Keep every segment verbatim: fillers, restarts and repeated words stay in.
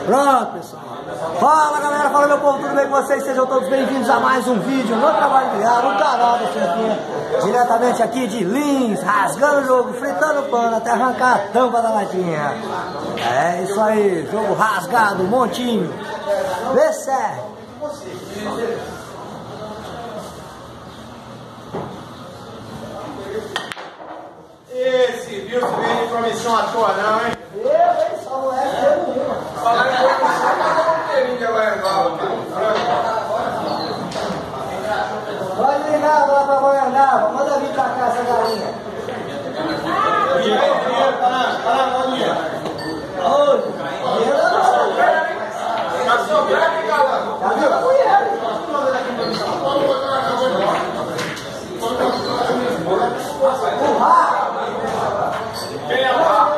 Pronto, pessoal. Fala, galera. Fala, meu povo. Tudo bem com vocês? Sejam todos bem-vindos a mais um vídeo no Trabalho Criado, no canal do Chefinha. Diretamente aqui de Lins, rasgando o jogo, fritando o pano até arrancar a tampa da latinha. É isso aí. Jogo rasgado, montinho. Vê sério. Esse viu se veio de promissão à toa não, hein? Eu, hein? Só não é que nenhuma. Falar em promissão, mas não um inteirinho de Goiangal, Pode ligar lá pra Goiangal, manda vir pra cá essa galinha. Dinheiro, dinheiro, tá lá, tá lá, não, dinheiro. Oi, dinheiro não sobrou. Tá sobrando, hein, galera? Tá viu a mulher? Urra! Quem é lá?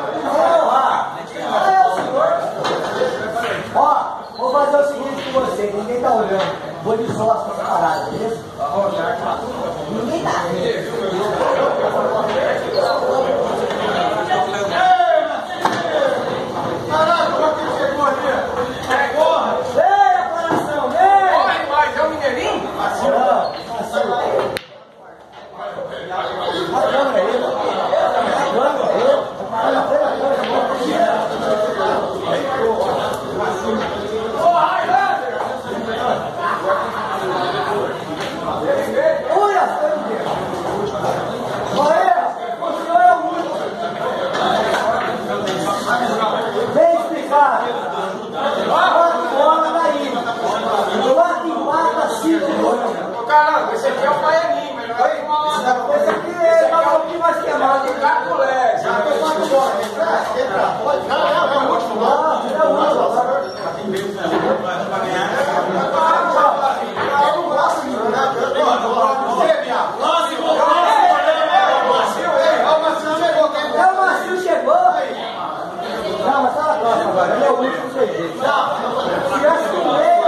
Ó, vou fazer o seguinte com você, ninguém tá olhando. Vou de sócio pra parada, beleza? Ninguém tá. Caralho, como é que chegou aqui? É, corra! Vem, aparação, vem! Corre mais, é o mineirinho? Não, passou aí. A câmera aí, a câmera aí. Olha a câmera. Vem explicar. Quanto bola daí? Quanto empata cinco? Ô, caramba, esse aqui é o Baianinho, mas não é igual. Esse aqui é tá um pouquinho mais queimado. Tem Caculé, já tô quatro bolas. Pode, não, é o último. Ah, é o último agora. É o Marcinho chegou. Não, mas tá na próxima agora. Ele é o último sujeito. Se tivesse com meio,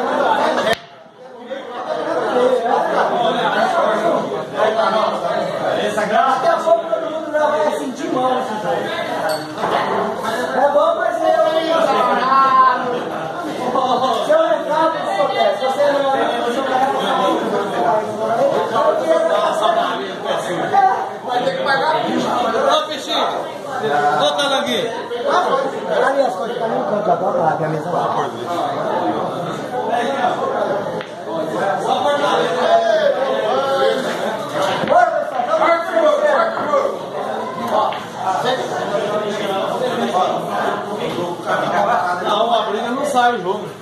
daqui a pouco todo mundo já vai sentir mal nesse jogo. É bom, mas eu. Se eu entrar, o que acontece? Se você não olhar, você Vai ter que pagar a pista. Ô, Peixinho, voltando aqui. ali as coisas, tá ali no canto da própria lá, que é a mesa lá. Não, a briga não sai o jogo.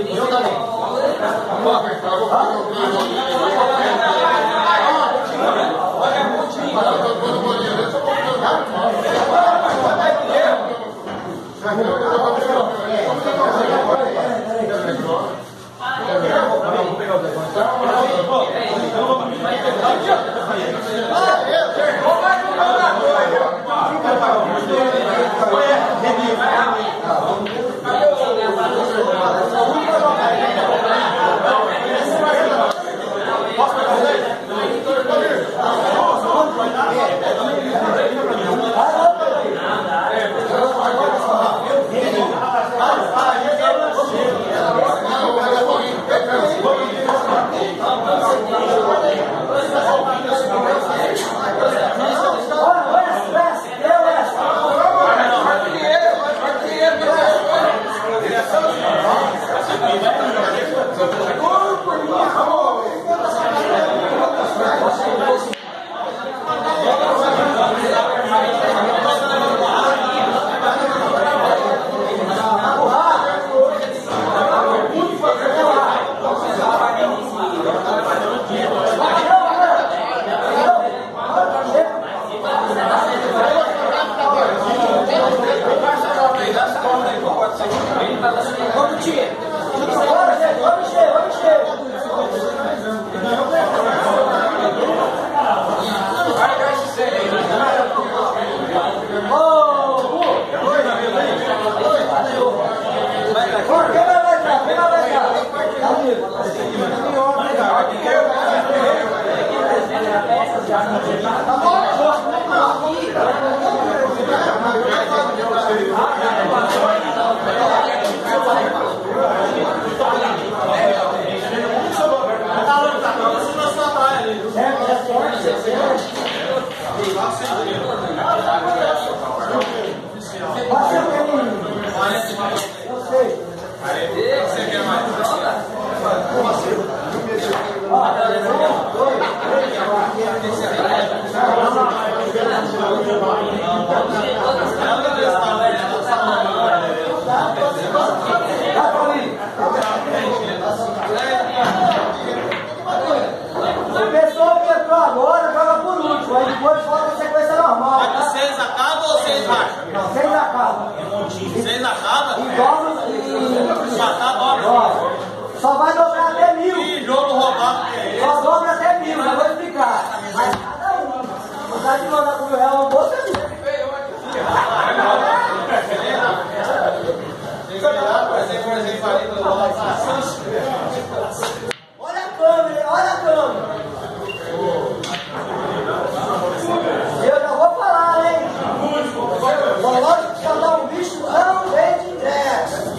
Vamos, tia. Vamos, gente. Vamos encher, vamos encher. Ô, quem vai lá cá? Quem vai lá cá? Tá vivo. Tá bom? O pessoal que entrou agora joga por último, aí depois volta a sequência normal. Tá? Seis acaba ou seis racha? Não, seis acaba. Seis acaba? E dobra e. Matar dobra. Dobra. Só vai dobrar até mil. Que jogo roubado que é esse? Só dobra até mil, já vou explicar. Mas cada um. Não dá de mandar com mil reais uma bolsa ali. Olha a câmera, olha a câmera. Eu já vou falar, hein? Zoológico de Salão Bicho não vende ingresso.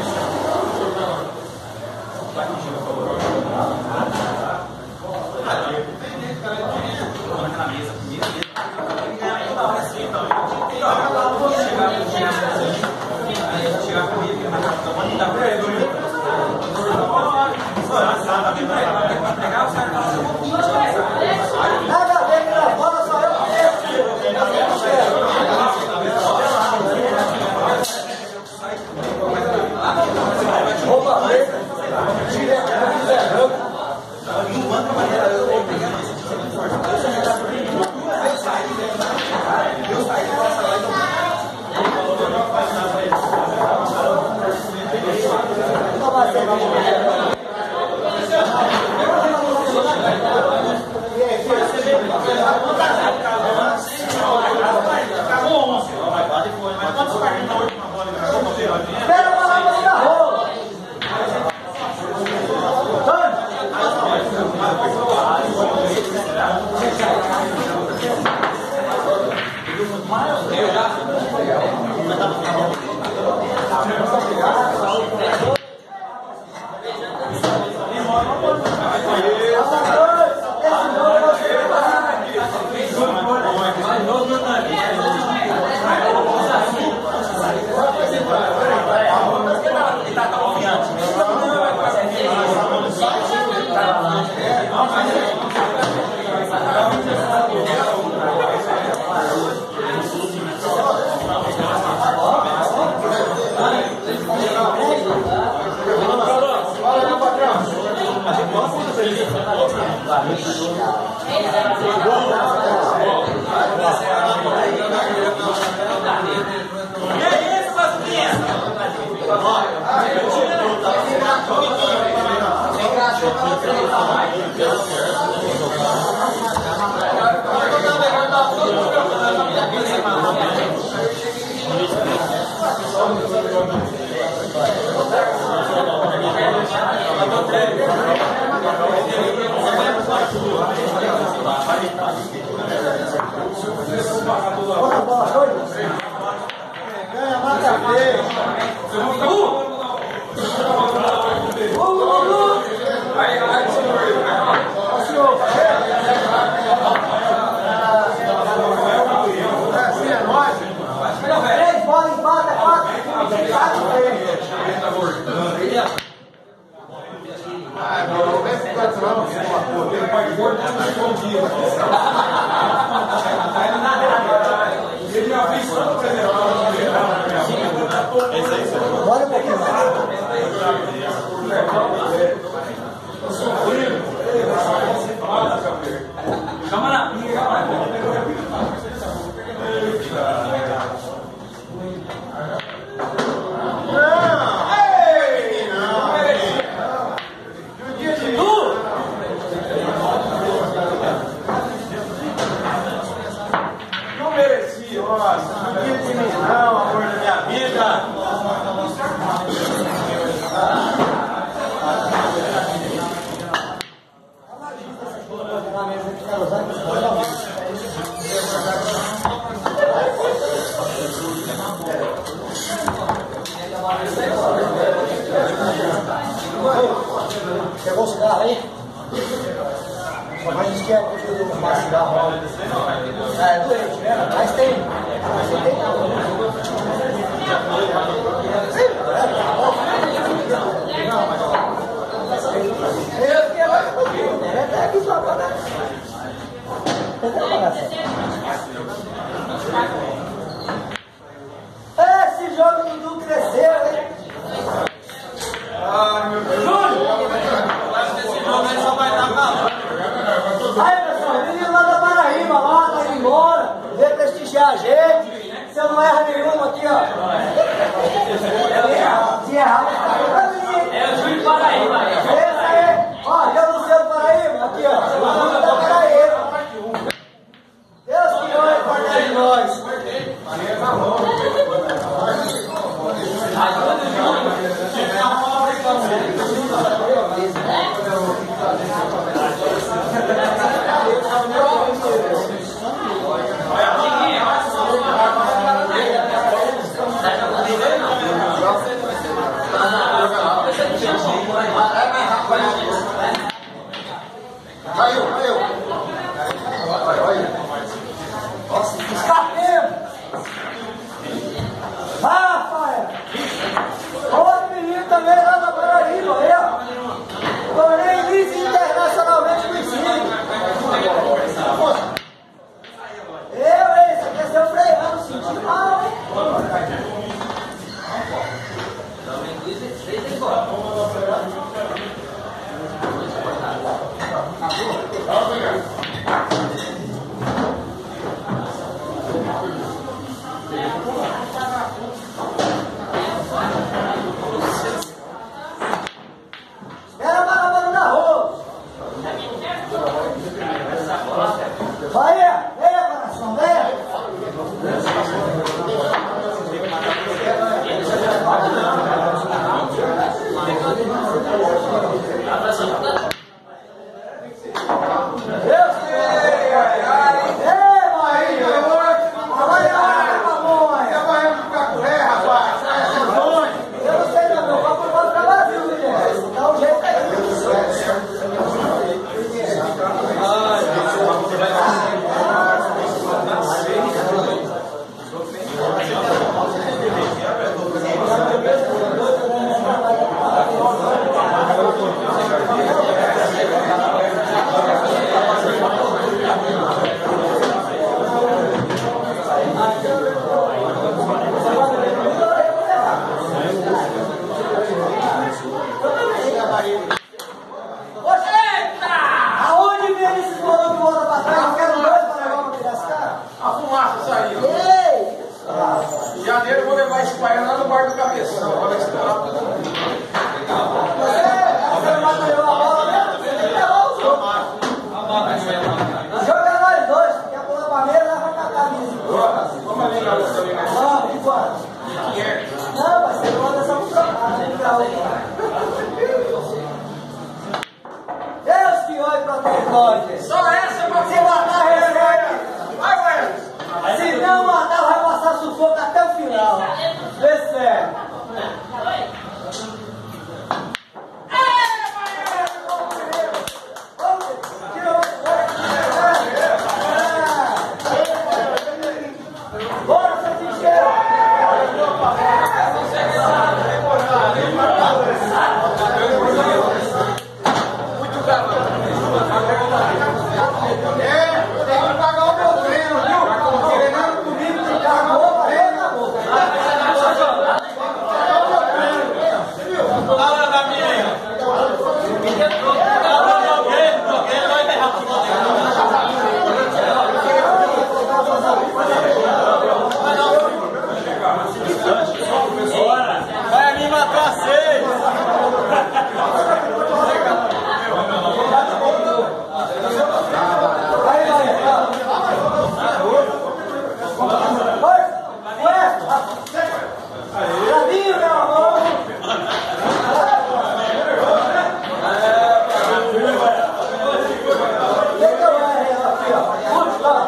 Nada a ver com a bola, só eu que Opa, espera a palavra da rola. Ganha, mata feio. Três bolas, empata, quatro. Quatro, três. Ah, não, não vem ficar não, pô. Tem pai gordo escondido. Ele já fez todo o presente. Olha um pouquinho mais. Câmara! Não merecia, ó. Não tinha de mim, não, amor da minha vida. Pegou o cigarro aí? Mas a gente quer que eu fumar cigarro. É, é doente, né? Mas tem. Mas tem não. Eu quero um pouquinho, né? Até aqui só pra dar. Esse jogo do Dudu cresceu, hein? É o Júlio Paraíba aí. Esse aí, ó, já no seu Paraíba, aqui, ó. O Júlio da Paraíba. Deus que olhe para de nós. Caiu, caiu. Olha, olha. Nossa, escapemos. Rafael. Outro menino também lá da Paraíba, aí, ó. Torneio Miss internacionalmente conhecido. Eu, hein? Você quer ser o freio? Senti mal, hein? Era barabara na rua. Vai, venha, coração, venha. Deus que ei, Maria, vai lá, pamonha. Você vai ficar com ré, rapaz. Eu não sei não, meu papo pode ficar vazio, gente. Dá um jeito aí. Aonde vem esses bolões que voltam pra trás? Eu quero dois pra levar pra Piracicaba. A fumaça saiu. Ei! Em janeiro eu vou levar esse pai lá no bar do Cabeção. Olha esse cara. Você não vai levar a bola mesmo? Você tem que levar os outros. Joga nós dois. Quer pular pra mesa, leva pra camisa. Vamos ali, garoto. Vamos, embora. Não, vai ser bom dessa pra trocar. Deus que olhe pra todos nós. Só essa pra Se matar, recebe. Vai, vai. Se não matar, vai passar sufoco até o final. Vê se é. Bora, Santiago! Muito calor. É, tem que pagar o meu treino, viu? Treinando comigo, tem que pagar o meu treino. Fala da minha aí. Fala de alguém, porque nós derramos o vai me matar seis. Vai, vai, Bravinho, meu amor! O que que eu erro aqui, ó? Puxa, ó.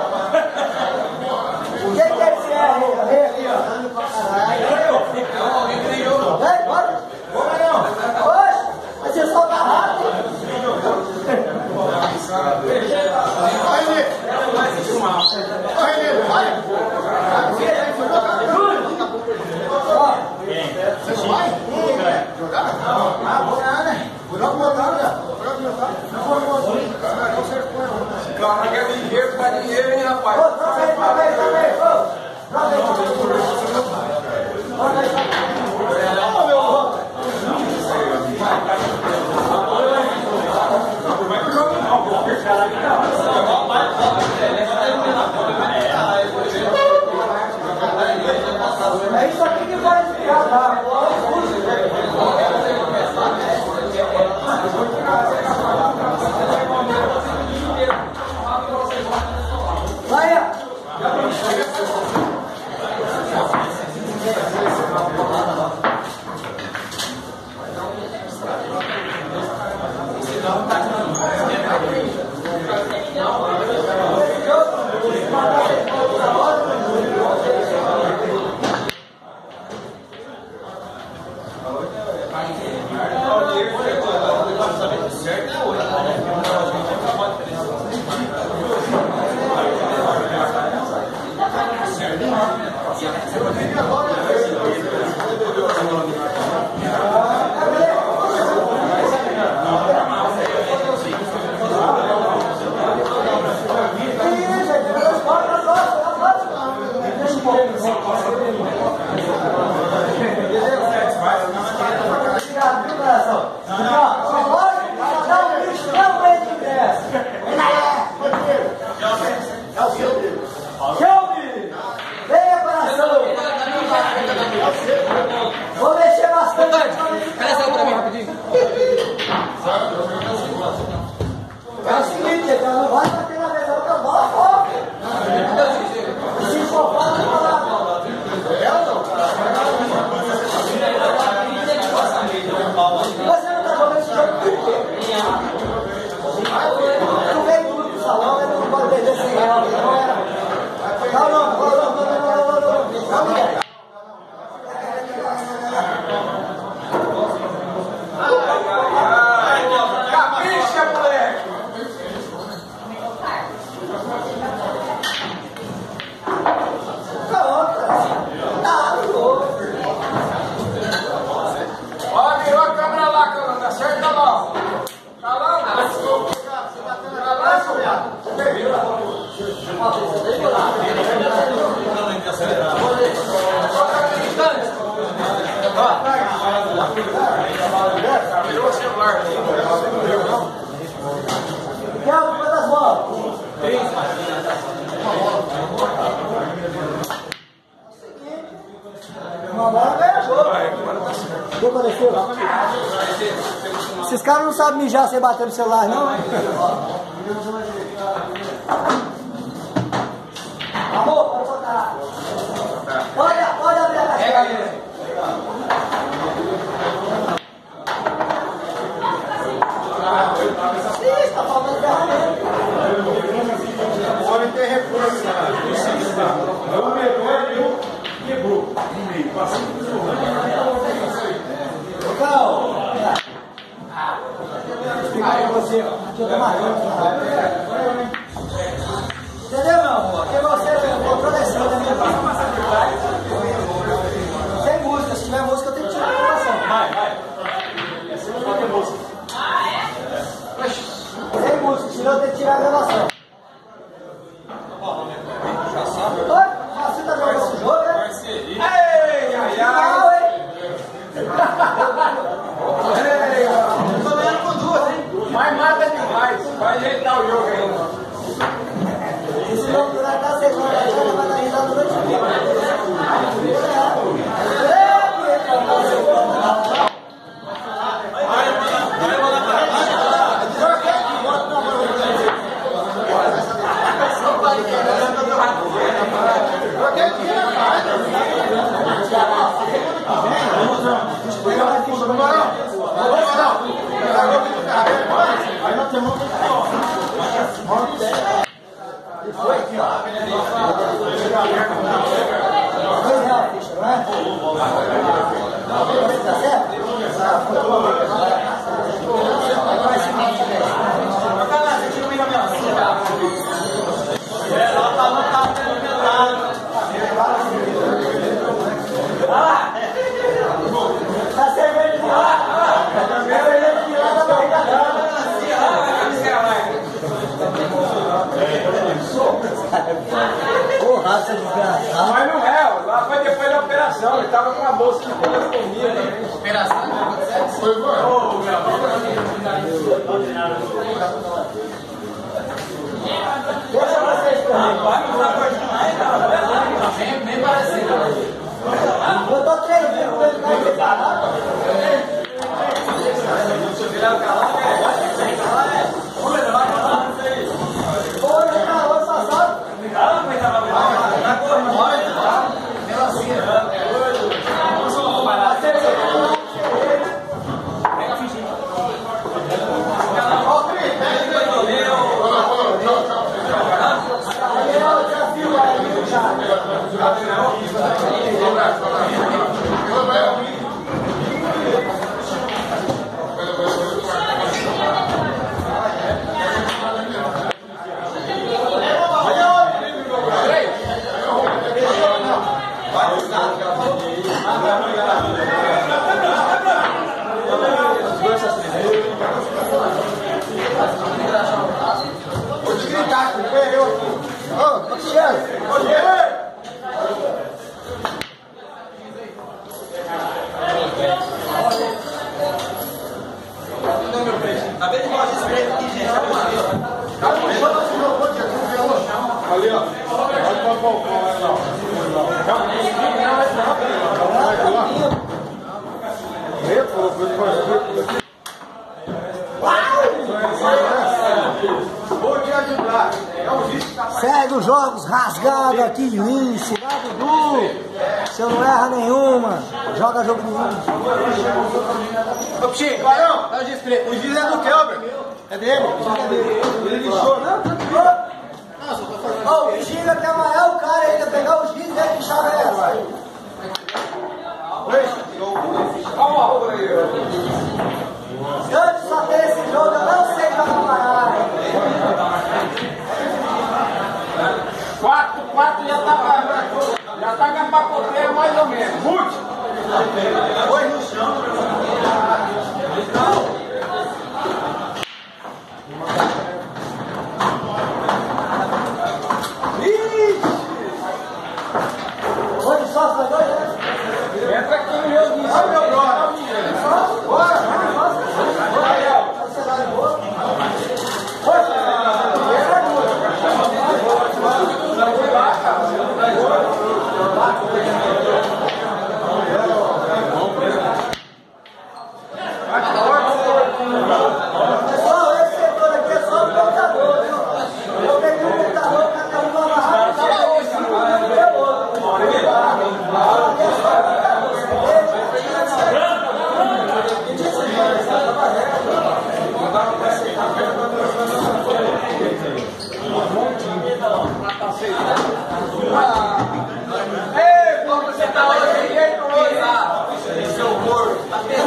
O que que é esse erro aí? Vem aqui, ó. Vem, bora. Oxe, mas você solta rápido. Vai, Nê. Vai, Nê. Vai. Você vai? Jogar? Ah, vou ganhar, né? Vou dar uma botada. Cara, quer dinheiro, dá dinheiro, hein, rapaz? Ô, troca aí, troca aí, troca aí. Ô, troca aí, troca aí. Troca aí. Ô, meu irmão. É isso aqui que vai desviar, tá? Vou mexer bastante. Cadê essa pra mim rapidinho? É o seguinte, ele não vai bater na mesa, outra bola fora. Se for fora, não vai lá. Você não tá jogando esse jogo por quê? Tu veio tudo pro salão, ele não pode perder sem real. Não, não, não, não, não, não, não, não, não, não. Capricha, moleque! Ó, virou a câmera lá, Calanda. Acerta lá. Calanda. Virou o celular. Calma, quantas bolas? Uma bola ganha jogo. O que aconteceu? Esses caras não sabem mijar sem bater no celular, não, né? Amor, pode botar. Pode, pode abrir a caixinha. Ih, tá faltando ferramenta. O homem tem recurso, cara. É o melhor e o quebrou no meio. Passando por Calma. Vou explicar pra você. Deixa eu tomar água. Entendeu, meu amor? Porque você controla esse da minha vida. Sem música. Se tiver música, eu tenho que tirar a gravação. Vai, vai. Qual que é a música? Sem música. Senão eu tenho que tirar a gravação. Oi? Você tá jogando esse jogo, né? Ei, ai, ai. Não, hein? Tô ganhando com duas, hein? Mas mata demais. Vai ajeitar o jogo ainda. Esse jogo vai estar segunda, ela vai dar risada a noite inteira. Mas não é, lá foi depois da operação. Ele tava com uma bolsa de colostomia também. Operação? Foi bom. Deixa vocês também. Bem parecido. Eu tô três dias com ele mais separado. Hoje na rua passada. Segue os jogos rasgado aqui em Lins, cidade do. Se eu não erra nenhuma, joga jogo nenhum. Ô, Pichinho, Barão, tá registrado. O giz é do Kelber. É dele? É dele. Ele lixou, não? Ó, o Pichinho até amanhã o cara ainda pegar o giz e ele lixava essa. Calma, arroba aí. Antes só ter esse jogo, eu não sei jogar baralho. Quatro, quatro já tá, já tá com a pacoteira mais ou menos. Mute! Oi no chão. Hoje só os dois, né? Entra aqui no meu guicho. Olha meu brother. Bora! Pessoal, esse setor aqui é só o computador, viu? Eu peguei um computador, cada um vai amarrar, eu peguei outro. Ei, como você tá hoje? Ninguém hoje. Seu gordo.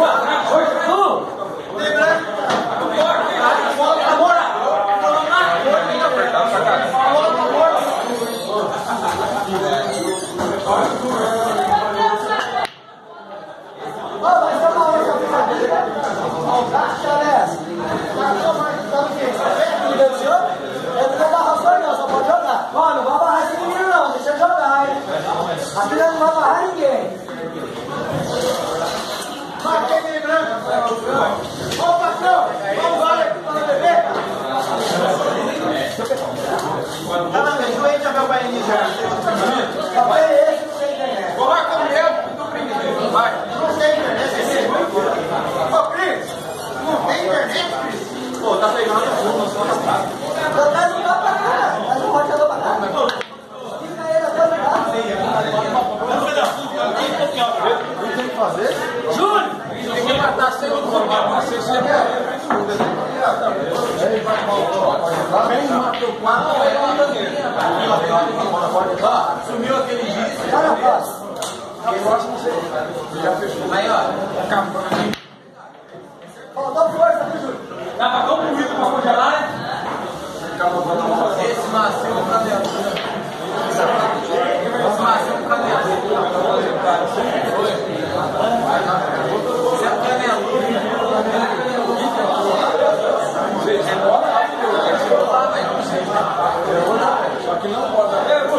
Ó, vai ser uma hora que eu fiz aqui, né? Caixa dessa. Eu não vou barrar o senhor não, só pode jogar. Ó, não vai barrar esse menino não, deixa eu jogar, hein? Aqui não vai barrar ninguém. Marquei aquele branco. Ô, patrão, vamos lá aqui para beber. Tá na minha joelha, já meu pai já. Só foi esse, não sei quem é. Coloca o meu. Vai. Não tem internet. Ô, Cris, não tem internet, Cris? Pô, tá pegando fundo, só na casa. Então traz um carro pra cá, traz um roteador pra cá. Fica ele até o carro. O que tem que fazer? Júlio! Tem que matar sem o normal. Quem matou quatro foi o bandeira. Sumiu aquele giz. Tá na próxima. Eu acho que você já fechou. Aí, ó. Acabou. Faltou força, viu, Júlio? Dá pra todo mundo pra congelar, né? Esse macio pra dentro. Esse macio pra dentro. Você é canelo. Só que não pode.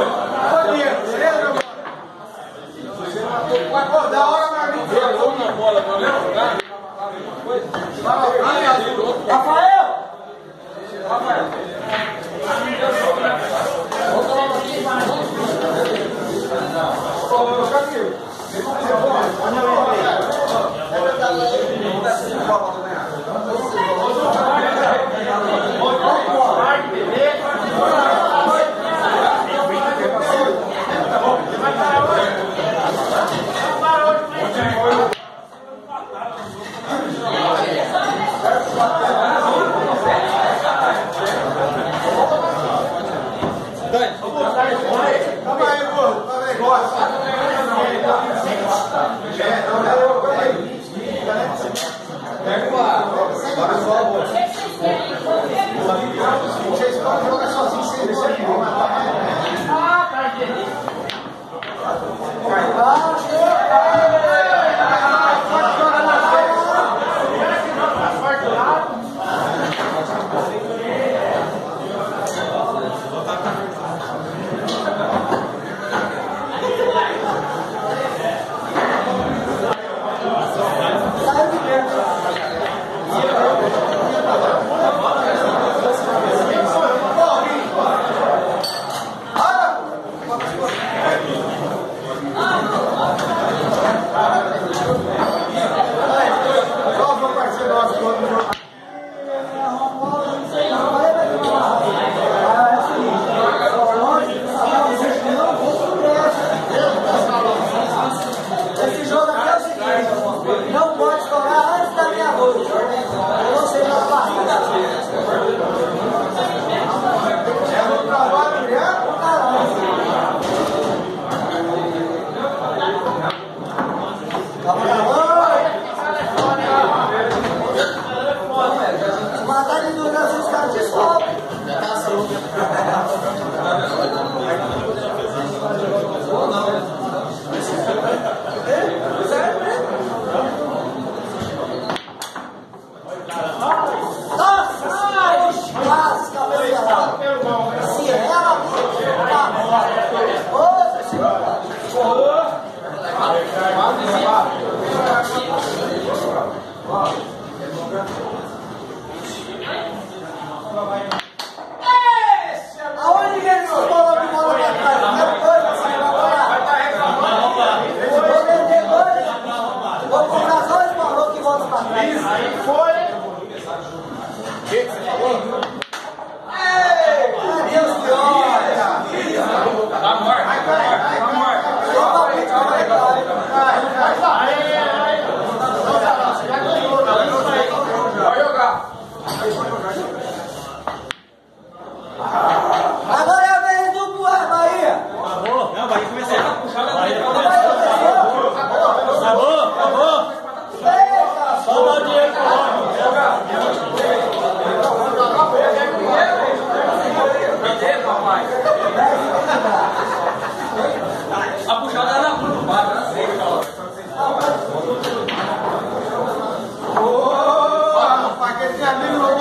Pô, da hora pra mim. Pegou na bola, não lembra? Rafael! Rafael.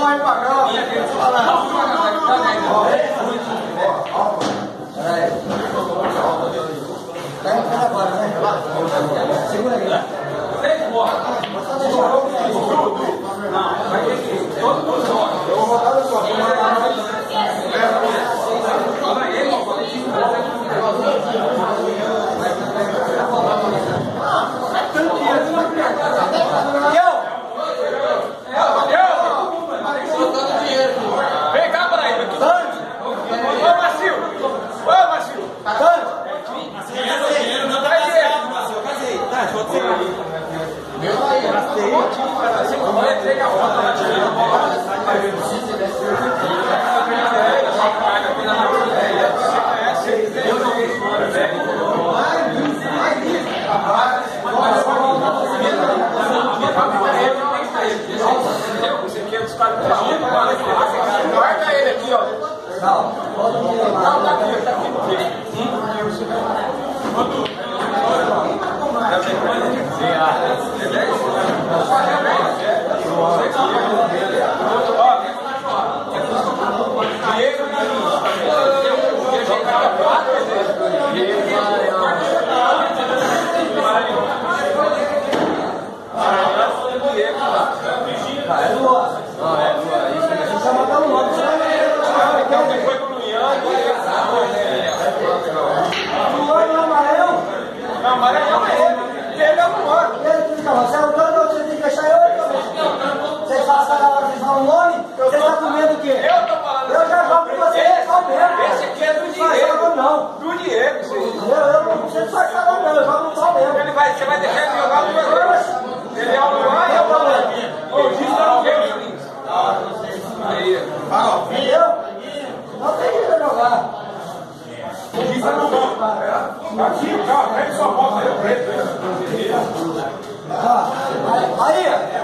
vai pagar. Peraí. Pega agora, né? Segura aí. Não, vai ter que ir. Todo mundo joga. Eu vou rodar no sua. Vem cá para ele. Ô, Marcio. Ô, Marcio. Guarda ele aqui, ó. Não, bota no meio lá. Não, tá aqui, tá aqui. É Lua. Não, é Lua. Isso mesmo. Você chama pelo nome. Lua e o amarelo? Não, amarelo não é ele. Ele é o Luan. Então, você é o dono, você tem que deixar eu aí também. Vocês falam cada hora, vocês falam o nome? Você está com medo do quê? Eu tô falando. Eu já jogo com você, é só mesmo. Esse aqui é do Não Diego. não. Do Diego, sim. Eu, eu não sei só falar não, eu jogo só mesmo. Ele vai, você vai deixar ele jogar duas vezes. Ele é o Luan e é o Luan. Ô, diz para o quê, Juninho? Aí. Entendeu? Não tem jeito de jogar. Diz para o Luan. Aqui, cara, pega sua bola aí, preto. Ó, aí, aí,